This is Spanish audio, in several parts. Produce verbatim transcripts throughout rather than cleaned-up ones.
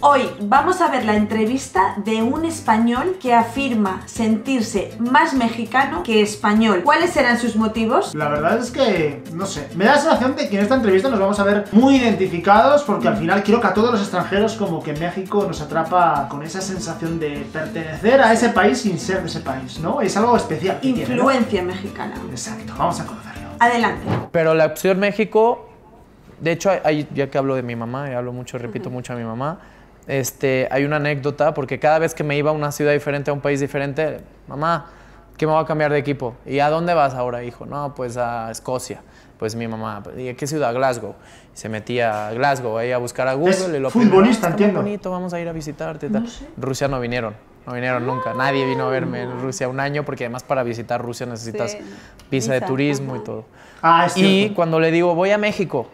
Hoy vamos a ver la entrevista de un español que afirma sentirse más mexicano que español. ¿Cuáles serán sus motivos? La verdad es que, no sé, me da la sensación de que en esta entrevista nos vamos a ver muy identificados, porque al final creo que a todos los extranjeros como que México nos atrapa con esa sensación de pertenecer a ese país sin ser de ese país, ¿no? Es algo especial. Influencia tiene, ¿no? mexicana. Exacto, vamos a conocerlo. Adelante. Pero la opción México, de hecho, hay, ya que hablo de mi mamá, y hablo mucho, repito uh-huh. mucho a mi mamá, Este, hay una anécdota, porque cada vez que me iba a una ciudad diferente, a un país diferente, mamá, ¿qué me voy a cambiar de equipo? ¿Y a dónde vas ahora, hijo? No, pues a Escocia. Pues mi mamá, ¿y a qué ciudad? Glasgow. Y se metía a Glasgow, ahí a buscar a Google. Es y lo futbolista, primero, entiendo. Muy bonito, vamos a ir a visitarte. No sé. Rusia no vinieron, no vinieron ah, nunca. Nadie vino a verme en Rusia un año, porque además para visitar Rusia necesitas sí. visa, visa de turismo ajá. y todo. Ah, es y cierto. cuando le digo, voy a México,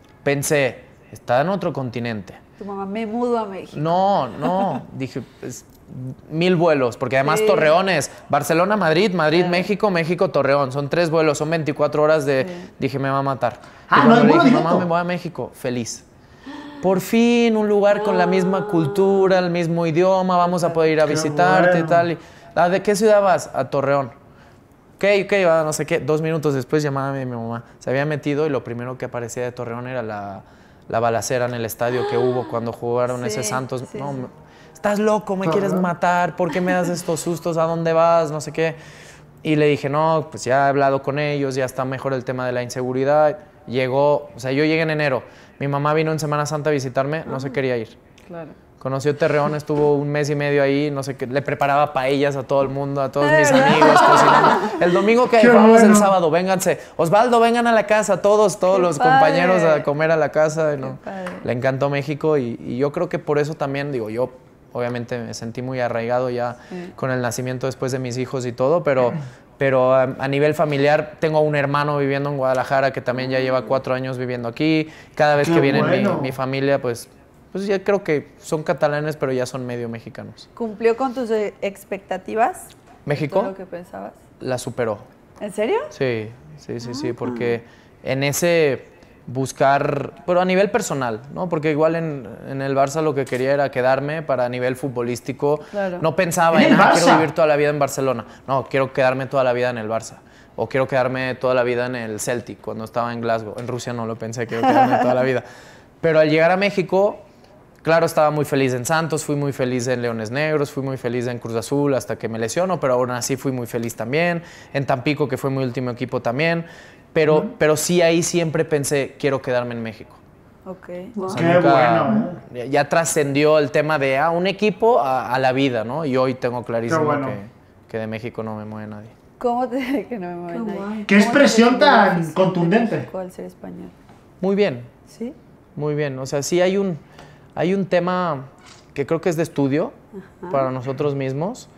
pensé, está en otro continente. Tu mamá, me mudo a México. No, no, dije, pues, mil vuelos, porque además sí. Torreón es Barcelona, Madrid, Madrid, sí. México, México, Torreón. Son tres vuelos, son veinticuatro horas de... Sí. Dije, me va a matar. Ah, y cuando no, le dije, no, mamá, me voy a México, feliz. Por fin, un lugar ah. con la misma cultura, el mismo idioma, vamos a poder ir a Qué visitarte bueno. y tal. Y, ¿a ¿De qué ciudad vas? A Torreón. Ok, ok, va, no sé qué. Dos minutos después llamaba a mi mamá. Se había metido y lo primero que aparecía de Torreón era la... la balacera en el estadio que hubo cuando jugaron sí, ese Santos. Sí, no, sí. Estás loco, me quieres matar, ¿por qué me das estos sustos? ¿A dónde vas? No sé qué. Y le dije, no, pues ya he hablado con ellos, ya está mejor el tema de la inseguridad. Llegó, o sea, yo llegué en enero. Mi mamá vino en Semana Santa a visitarme, no ah, se quería ir. Claro. Conoció Torreón, estuvo un mes y medio ahí, no sé qué, le preparaba paellas a todo el mundo, a todos mis amigos, cocinando. El domingo que vamos bueno. el sábado, vénganse. Osvaldo, vengan a la casa, todos, todos qué los padre. compañeros a comer a la casa. ¿no? Le encantó México y, y yo creo que por eso también, digo, yo obviamente me sentí muy arraigado ya sí. con el nacimiento después de mis hijos y todo, pero, pero a, a nivel familiar tengo un hermano viviendo en Guadalajara que también ya lleva cuatro años viviendo aquí. Cada vez qué que viene bueno. mi, mi familia, pues... Pues ya creo que son catalanes, pero ya son medio mexicanos. ¿Cumplió con tus expectativas? ¿México? ¿Todo lo que pensabas? La superó. ¿En serio? Sí, sí, sí, sí, porque en ese buscar, pero a nivel personal, ¿no? Porque igual en, en el Barça lo que quería era quedarme para a nivel futbolístico. Claro. No pensaba en, ah, quiero vivir toda la vida en Barcelona. No, quiero quedarme toda la vida en el Barça. O quiero quedarme toda la vida en el Celtic, cuando estaba en Glasgow. En Rusia no lo pensé, quiero quedarme toda la vida. Pero al llegar a México... Claro, estaba muy feliz en Santos, fui muy feliz en Leones Negros, fui muy feliz en Cruz Azul hasta que me lesiono, pero aún así fui muy feliz también. En Tampico, que fue mi último equipo también. Pero, uh-huh. pero sí ahí siempre pensé, quiero quedarme en México. Ok. O sea, Qué nunca, bueno. ¿eh? Ya trascendió el tema de ah, un equipo a, a la vida, ¿no? Y hoy tengo clarísimo bueno. que, que de México no me mueve nadie. ¿Cómo te que no me mueve Qué nadie? ¿Qué expresión tan contundente? ¿Cuál ser español? Muy bien. ¿Sí? Muy bien. O sea, sí hay un... Hay un tema que creo que es de estudio Ajá. para nosotros mismos,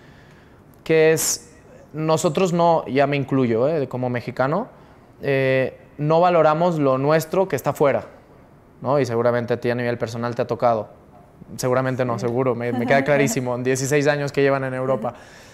que es, nosotros no, ya me incluyo ¿eh? como mexicano, eh, no valoramos lo nuestro que está fuera, ¿no? Y seguramente a ti a nivel personal te ha tocado. Seguramente no, seguro, me, me queda clarísimo, en dieciséis años que llevan en Europa.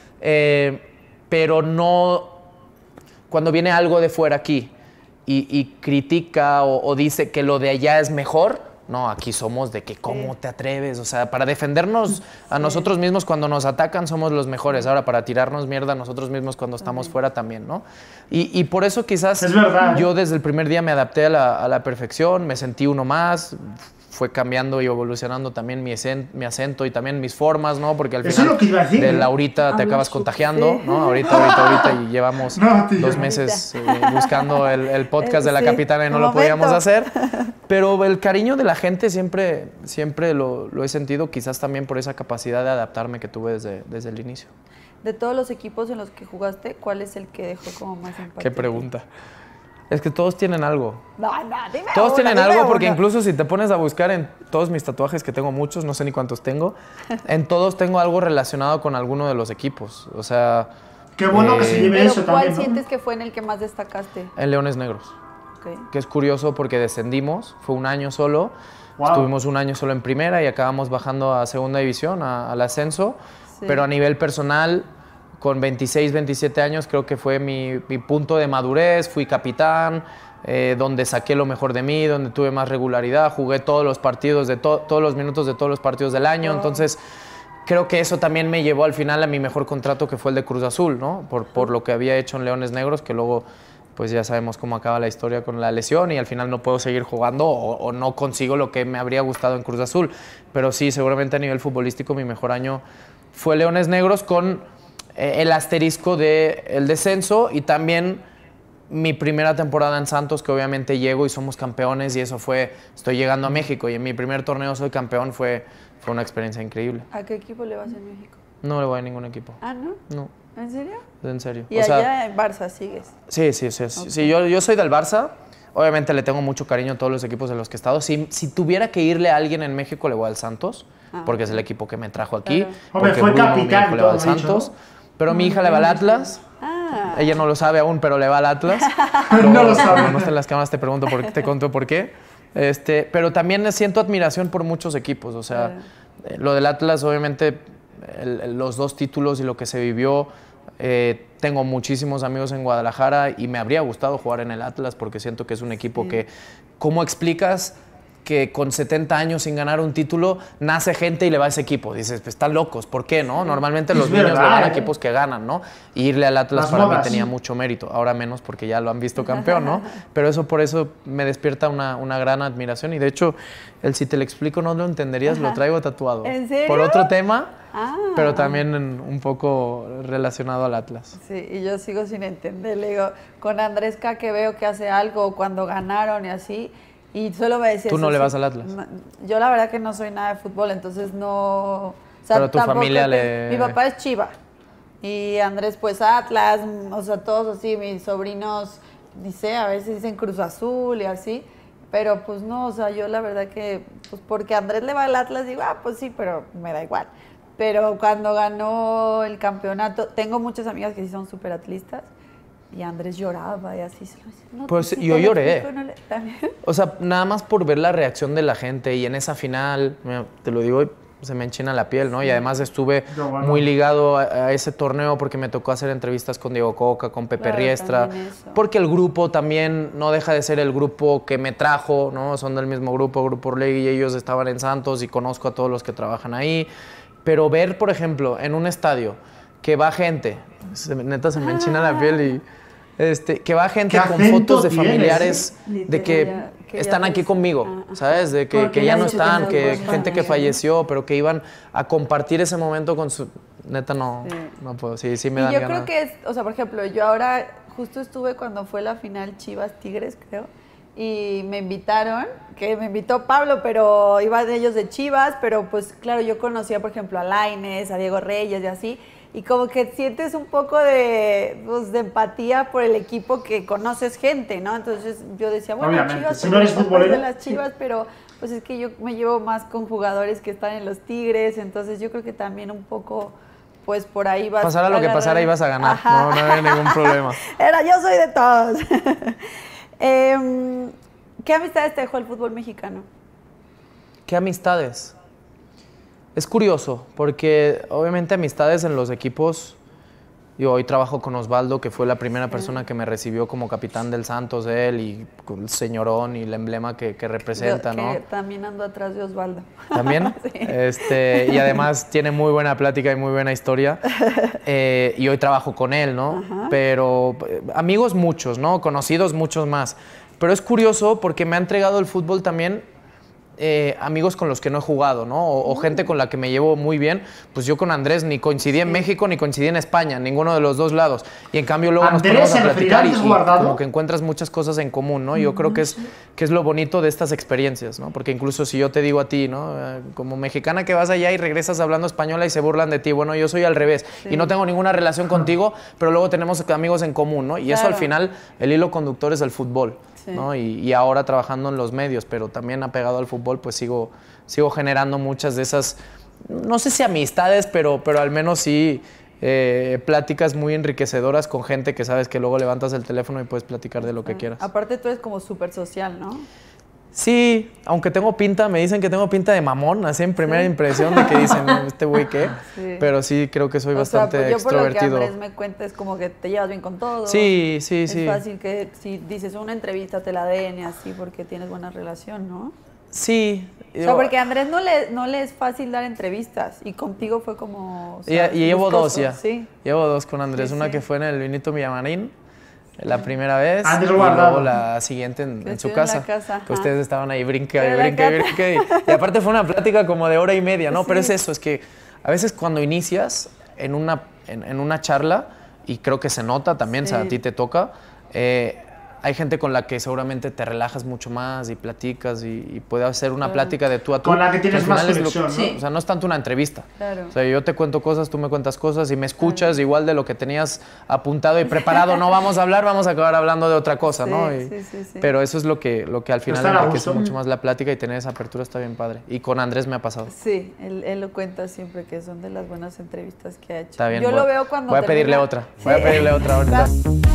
Eh, pero no, cuando viene algo de fuera aquí y, y critica o, o dice que lo de allá es mejor, no, aquí somos de que cómo sí. te atreves, o sea, para defendernos a sí. nosotros mismos cuando nos atacan somos los mejores, ahora para tirarnos mierda a nosotros mismos cuando estamos sí. fuera también, ¿no? Y, y por eso quizás es verdad, yo ¿eh? desde el primer día me adapté a la, a la perfección, me sentí uno más, fue cambiando y evolucionando también mi, acento, mi acento y también mis formas, ¿no? Porque al Eso final es lo que iba a decir, de ¿no? Laurita te acabas contagiando, sí. ¿no? Ahorita, ahorita, ahorita y llevamos no, tío, dos meses eh, buscando el, el podcast de la sí, capitana y no lo podíamos hacer. Pero el cariño de la gente siempre, siempre lo, lo he sentido, quizás también por esa capacidad de adaptarme que tuve desde, desde el inicio. De todos los equipos en los que jugaste, ¿cuál es el que dejó como más impacto? Qué pregunta. Es que todos tienen algo. No, no, dime Todos uno, tienen dime algo uno. porque incluso si te pones a buscar en todos mis tatuajes, que tengo muchos, no sé ni cuántos tengo, en todos tengo algo relacionado con alguno de los equipos. O sea... Qué bueno eh, que se lleve pero eso ¿cuál también, ¿no? sientes que fue en el que más destacaste? En Leones Negros. Okay. Que es curioso porque descendimos, fue un año solo, wow. Estuvimos un año solo en primera y acabamos bajando a segunda división, a, al ascenso, sí. Pero a nivel personal, con veintiséis, veintisiete años creo que fue mi, mi punto de madurez, fui capitán, eh, donde saqué lo mejor de mí, donde tuve más regularidad, jugué todos los partidos, de to todos los minutos de todos los partidos del año, oh. entonces creo que eso también me llevó al final a mi mejor contrato, que fue el de Cruz Azul, ¿no? Por, por lo que había hecho en Leones Negros, que luego pues ya sabemos cómo acaba la historia con la lesión y al final no puedo seguir jugando o, o no consigo lo que me habría gustado en Cruz Azul. Pero sí, seguramente a nivel futbolístico mi mejor año fue Leones Negros, con eh, el asterisco del descenso, y también mi primera temporada en Santos, que obviamente llego y somos campeones, y eso fue, estoy llegando a México y en mi primer torneo soy campeón, fue, fue una experiencia increíble. ¿A qué equipo le vas en México? No le voy a ningún equipo. ¿Ah, no? No. ¿En serio? En serio. ¿Y o allá sea, en Barça sigues? Sí, sí, sí. Okay. sí yo, yo soy del Barça. Obviamente le tengo mucho cariño a todos los equipos en los que he estado. Si, si tuviera que irle a alguien en México, le voy al Santos, ah, porque es el equipo que me trajo aquí. Claro. Hombre, fue Bruno, capitán, mi hijo, le va al todo dicho, Santos. ¿no? Pero mi hija le va al Atlas. Ah. Ella no lo sabe aún, pero le va al Atlas. Luego, no lo sabe. Cuando no estén las cámaras te pregunto por qué, te cuento por qué. Este, pero también siento admiración por muchos equipos. O sea, claro. Lo del Atlas, obviamente, el, el, los dos títulos y lo que se vivió. Eh, tengo muchísimos amigos en Guadalajara y me habría gustado jugar en el Atlas, porque siento que es un equipo sí. que, ¿cómo explicas que con setenta años sin ganar un título nace gente y le va a ese equipo? Dices, pues están locos, ¿por qué, no? Normalmente los es niños verdad, le van a ¿eh? equipos que ganan, ¿no? Y irle al Atlas Las para modas. mí tenía mucho mérito, ahora menos porque ya lo han visto campeón, ¿no? Pero eso por eso me despierta una, una gran admiración, y de hecho, el si te lo explico no lo entenderías, Ajá. lo traigo tatuado. ¿En serio? Por otro tema, ah. pero también un poco relacionado al Atlas. Sí, y yo sigo sin entender. Le digo, con Andresca, que veo que hace algo cuando ganaron y así, y solo me decía... ¿Tú no eso, le sí. vas al Atlas? Yo la verdad que no soy nada de fútbol, entonces no... O sea, pero tu familia te, le... Mi papá es Chiva, y Andrés pues Atlas, o sea, todos así, mis sobrinos, dice, a veces dicen Cruz Azul y así, pero pues no, o sea, yo la verdad que, pues porque Andrés le va al Atlas, digo, ah, pues sí, pero me da igual. Pero cuando ganó el campeonato, tengo muchas amigas que sí son súper atlistas, y Andrés lloraba y así. Se lo decía, no, pues si yo lloré. Explico, no le... O sea, nada más por ver la reacción de la gente, y en esa final, mira, te lo digo, se me enchina la piel, ¿no? Sí. Y además estuve no, bueno. muy ligado a, a ese torneo porque me tocó hacer entrevistas con Diego Coca, con Pepe claro, Riestra, porque el grupo también no deja de ser el grupo que me trajo, ¿no? Son del mismo grupo, Grupo Orlegui, y ellos estaban en Santos y conozco a todos los que trabajan ahí. Pero ver, por ejemplo, en un estadio que va gente, se, neta se me enchina la piel, y este, que va gente con fotos de familiares tienes, de que, ya, que están aquí conmigo, ah, ¿sabes? De que, que ya no están, que gente que falleció, pero que iban a compartir ese momento con su... Neta, no, sí. no puedo, sí, sí me da yo ganas. Creo que es, o sea, por ejemplo, yo ahora justo estuve cuando fue la final Chivas-Tigres, creo, y me invitaron, que me invitó Pablo, pero iban ellos de Chivas, pero pues claro, yo conocía, por ejemplo, a Lainez, a Diego Reyes y así, y como que sientes un poco de, pues, de empatía por el equipo que conoces gente, ¿no? Entonces yo decía, bueno, obviamente, Chivas, si no eres futbolero, de las Chivas, pero pues es que yo me llevo más con jugadores que están en los Tigres, entonces yo creo que también un poco, pues por ahí vas pasara lo que pasara, ibas a ganar. Ajá. No, no había ningún problema. Era, yo soy de todos. eh, ¿Qué amistades te dejó el fútbol mexicano? ¿Qué amistades? Es curioso, porque obviamente amistades en los equipos. Yo hoy trabajo con Osvaldo, que fue la primera persona que me recibió como capitán del Santos, él, y con el señorón y el emblema que, que representa, Yo, que ¿no? También ando atrás de Osvaldo. ¿También? Sí. Este, y además tiene muy buena plática y muy buena historia. Eh, y hoy trabajo con él, ¿no? Ajá. Pero amigos muchos, ¿no? Conocidos muchos más. Pero es curioso porque me ha entregado el fútbol también eh, amigos con los que no he jugado, ¿no? O, o gente con la que me llevo muy bien. Pues yo con Andrés ni coincidí en México ni coincidí en España, ninguno de los dos lados. Y en cambio luego nos ponemos a platicar y, y como que encuentras muchas cosas en común, ¿no? Yo creo que es, que es lo bonito de estas experiencias, ¿no? Porque incluso si yo te digo a ti, ¿no? Como mexicana que vas allá y regresas hablando española y se burlan de ti, bueno, yo soy al revés. Sí. Y no tengo ninguna relación contigo, pero luego tenemos amigos en común, ¿no? Y claro, eso al final, el hilo conductor es el fútbol. Sí. ¿No? Y, y ahora trabajando en los medios, pero también apegado al fútbol, pues sigo, sigo generando muchas de esas, no sé si amistades, pero, pero al menos sí eh, pláticas muy enriquecedoras con gente que sabes que luego levantas el teléfono y puedes platicar de lo que quieras. Aparte tú eres como súper social, ¿no? Sí, aunque tengo pinta, me dicen que tengo pinta de mamón, así en primera ¿Sí? impresión de que dicen, este güey qué, sí. pero sí creo que soy o bastante sea, pues yo extrovertido. Por lo que Andrés me cuenta es como que te llevas bien con todo. Sí, sí, es sí. Es fácil que si dices una entrevista te la den y así porque tienes buena relación, ¿no? Sí. O sea, porque a Andrés no le, no le es fácil dar entrevistas y contigo fue como... O sea, y, y llevo dos ya, ¿sí? llevo dos con Andrés, sí, una sí. que fue en el Benito Villamarín, la primera vez, Andrés y guardado. luego la siguiente en, en su casa, en casa que ustedes estaban ahí brinca y brinca y brinca. Y, y aparte fue una plática como de hora y media, ¿no? Sí. Pero es eso, es que a veces cuando inicias en una, en, en una charla, y creo que se nota también, sí. o sea, a ti te toca, eh, hay gente con la que seguramente te relajas mucho más y platicas y, y puede hacer una plática de tú a tú. Con la que tienes que más conexión, ¿no? Sí. O sea, no es tanto una entrevista. Claro. O sea, yo te cuento cosas, tú me cuentas cosas y me escuchas claro. igual de lo que tenías apuntado y preparado. No vamos a hablar, vamos a acabar hablando de otra cosa, sí, ¿no? Y, sí, sí, sí. Pero eso es lo que, lo que al final enriquece mucho más la plática y tener esa apertura está bien padre. Y con Andrés me ha pasado. Sí, él, él lo cuenta siempre que son de las buenas entrevistas que ha hecho. Está bien. Yo voy, lo veo cuando Voy a termina... pedirle otra. Voy sí. a pedirle otra ahorita.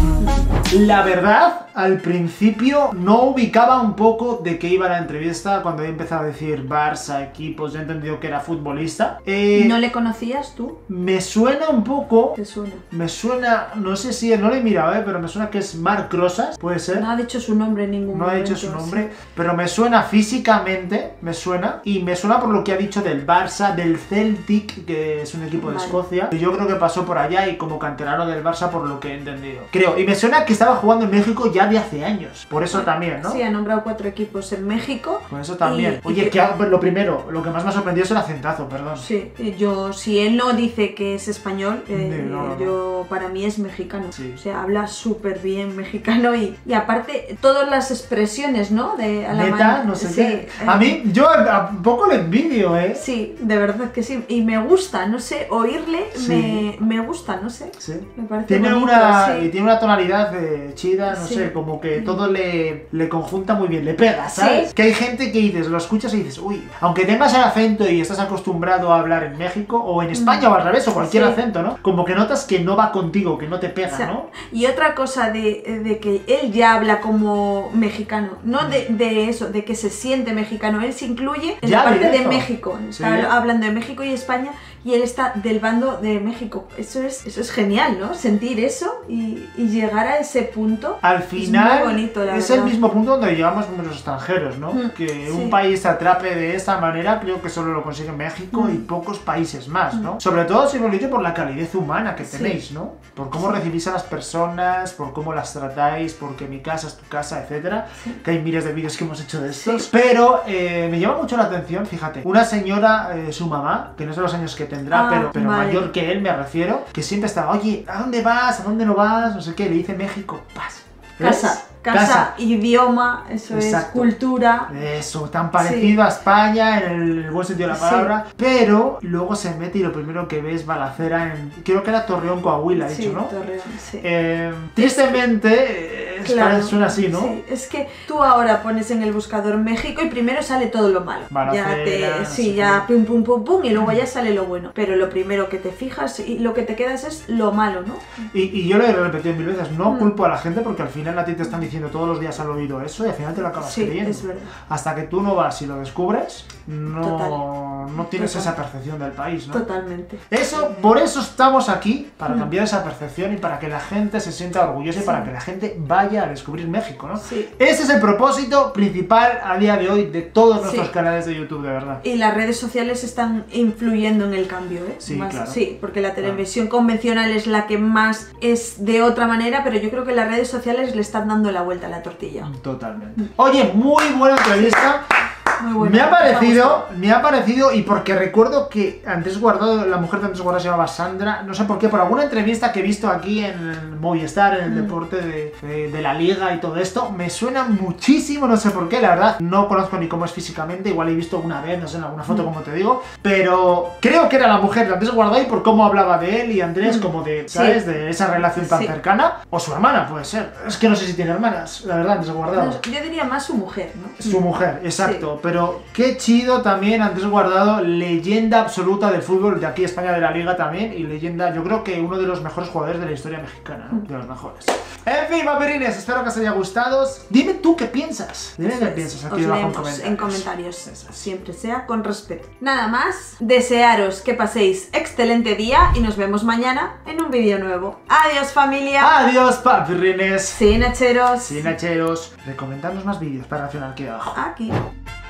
La verdad, al principio no ubicaba un poco de qué iba la entrevista cuando he empezado a decir Barça, equipos, ya he entendido que era futbolista. Eh, ¿No le conocías tú? Me suena un poco... ¿Te suena? Me suena, no sé si, no lo he mirado, ¿eh? pero me suena que es Marc Rosas, ¿puede ser? No ha dicho su nombre en ningún No momento. ha dicho su nombre, sí. pero me suena físicamente, me suena, y me suena por lo que ha dicho del Barça, del Celtic, que es un equipo de vale. Escocia. Yo creo que pasó por allá y como canterano del Barça por lo que he entendido. Creo, y me suena que estaba jugando en México ya de hace años, por eso también, ¿no? Sí, ha nombrado cuatro equipos en México. Por eso también. Y, Oye, y que, que, lo primero, lo que más me ha sorprendido es el acentazo, perdón. Sí, yo, si él no dice que es español, eh, no, no, no. yo, para mí es mexicano. Sí. O sea, habla súper bien mexicano y, y aparte, todas las expresiones, ¿no? De a la Neta, mano. no sé sí, qué. Eh, a mí, yo a poco le envidio, ¿eh? Sí, de verdad que sí. Y me gusta, no sé, oírle, sí. me, me gusta, no sé. Sí. Me parece tiene bonito, una sí. Y tiene una tonalidad de chida, no sí. sé, como que todo le, le conjunta muy bien, le pega, ¿sabes? Sí. Que hay gente que dices, lo escuchas y dices, uy, aunque tengas el acento y estás acostumbrado a hablar en México o en España mm. o al revés, o cualquier sí. acento, ¿no? Como que notas que no va contigo, que no te pega, o sea, ¿no? Y otra cosa de, de que él ya habla como mexicano, no de, de eso, de que se siente mexicano, él se incluye en ya, la parte directo. de México, sí. está hablando de México y España y él está del bando de México. Eso es, eso es genial, ¿no? Sentir eso y, y llegar a ese punto. Al final es muy bonito, la es verdad. el mismo punto donde llegamos con los extranjeros, ¿no? Mm, que sí. un país te atrape de esta manera, creo que solo lo consigue México mm. y pocos países más, ¿no? Mm. Sobre todo, si lo he dicho, por la calidez humana que tenéis, sí. ¿no? Por cómo sí. recibís a las personas, por cómo las tratáis, porque mi casa es tu casa, etcétera. Sí. Que hay miles de vídeos que hemos hecho de estos. Sí. Pero eh, me llama mucho la atención, fíjate, una señora, eh, su mamá, que no sé los años que tendrá, ah, pero, pero vale. mayor que él, me refiero, que siempre estaba, oye, ¿a dónde vas? ¿A dónde no vas? No sé qué, le dice México, paz. Casa. Casa, casa, idioma, eso Exacto. es cultura. Eso, tan parecido sí. a España en el buen sentido de la palabra. Sí. Pero luego se mete y lo primero que ves es balacera en. Creo que era Torreón, Coahuila, sí, dicho, ¿no? Torreón, sí. Eh, tristemente, es, claro, suena así, ¿no? Sí, es que tú ahora pones en el buscador México y primero sale todo lo malo. Balacera, ya te, no sí, sé ya pum, pum, pum, pum, y luego ya sale lo bueno. Pero lo primero que te fijas y lo que te quedas es lo malo, ¿no? Y, y yo lo he repetido mil veces, no mm. culpo a la gente porque al final a ti te están diciendo todos los días al oído eso y al final te lo acabas sí, creyendo. Es verdad. Hasta que tú no vas y lo descubres, no, no tienes Total. esa percepción del país, ¿no? Totalmente. Eso, por eso estamos aquí, para mm. cambiar esa percepción y para que la gente se sienta orgullosa sí. y para que la gente vaya a descubrir México, ¿no? Sí. Ese es el propósito principal a día de hoy de todos nuestros sí. canales de YouTube, de verdad. Y las redes sociales están influyendo en el cambio, ¿eh? Sí, más, claro. Sí, porque la televisión claro. convencional es la que más es de otra manera, pero yo creo que las redes sociales le están dando la vuelta a la tortilla. Totalmente. Oye, muy buena entrevista. Muy bueno. Me ha parecido, me ha parecido, y porque recuerdo que Andrés Guardado, la mujer de Andrés Guardado se llamaba Sandra, no sé por qué, por alguna entrevista que he visto aquí en el Movistar, en el mm. deporte de, de, de la liga y todo esto, me suena muchísimo, no sé por qué, la verdad, no conozco ni cómo es físicamente, igual he visto una vez, no sé, en alguna foto, mm. como te digo, pero creo que era la mujer de Andrés Guardado y por cómo hablaba de él y Andrés, mm. como de, ¿sabes? Sí. De esa relación tan sí. cercana, o su hermana, puede ser, es que no sé si tiene hermanas, la verdad, Andrés Guardado. Yo diría más su mujer, ¿no? Su mujer, exacto, sí. pero qué chido también Andrés Guardado, leyenda absoluta del fútbol de aquí España, de la Liga también, y leyenda, yo creo que uno de los mejores jugadores de la historia mexicana, ¿no? De los mejores. En fin, vampirines, espero que os haya gustado. Dime tú qué piensas. Dime qué piensas aquí Os debajo en leemos comentarios. en comentarios. Siempre sea con respeto. Nada más, desearos que paséis excelente día y nos vemos mañana en un vídeo nuevo. Adiós, familia. Adiós, vampirines. Sin hacheros. Sin hacheros. Recomendadnos más vídeos para reaccionar aquí abajo. Aquí.